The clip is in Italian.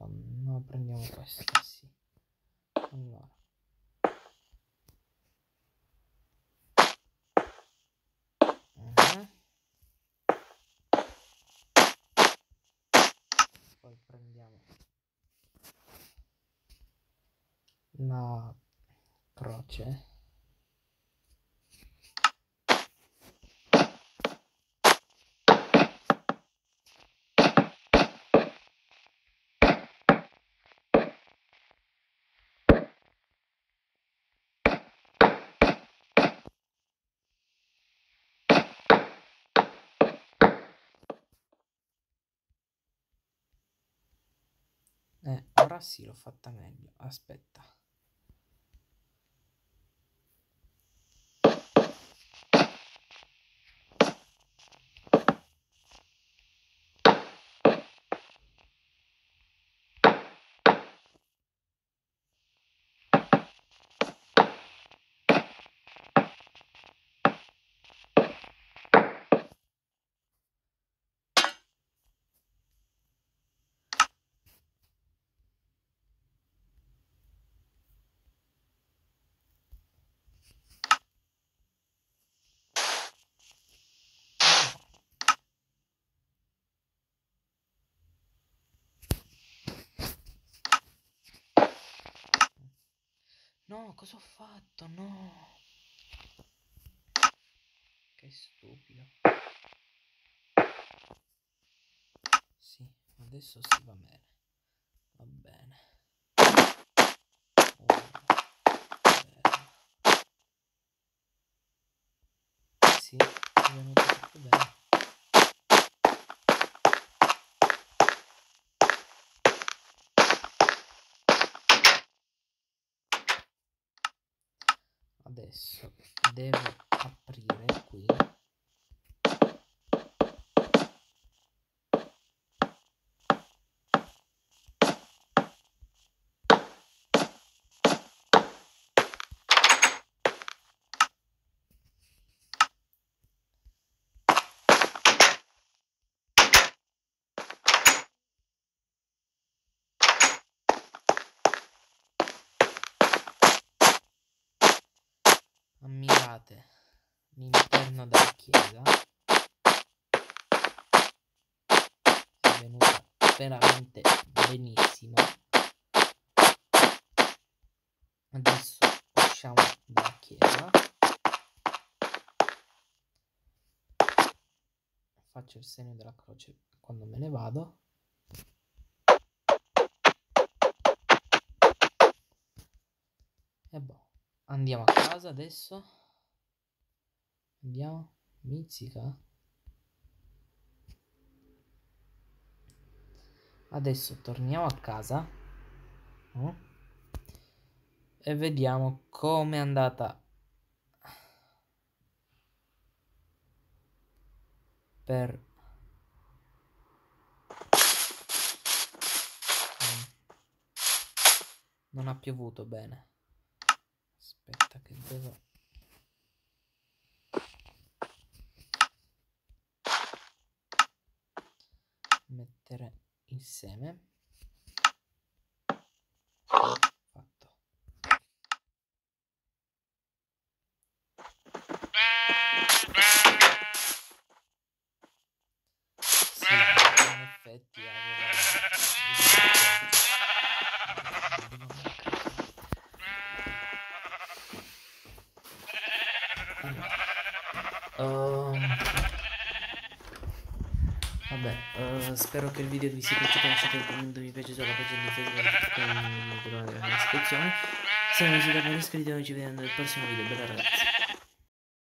No, prendiamo questo, sì. Allora. Poi prendiamo la croce. Ora sì, l'ho fatta meglio. Aspetta. No, cosa ho fatto? No. Che stupido. Sì, adesso si va bene. Va bene. Sì, è venuto tutto bene. Adesso devo aprire qui. Ammirate l'interno della chiesa. È venuta veramente benissimo. Adesso usciamo dalla chiesa. Faccio il segno della croce quando me ne vado. E boh, andiamo a casa adesso. Andiamo. Mizzica. Adesso torniamo a casa. E vediamo com'è andata per non ha piovuto bene. Aspetta che devo mettere il seme. Fatto. Sì, in effetti vabbè, spero che il video vi sia piaciuto, lasciate un commento mi piace sulla pagina di Facebook, nella descrizione. Se non siete ancora iscritti, noi ci vediamo nel prossimo video. Bella ragazzi.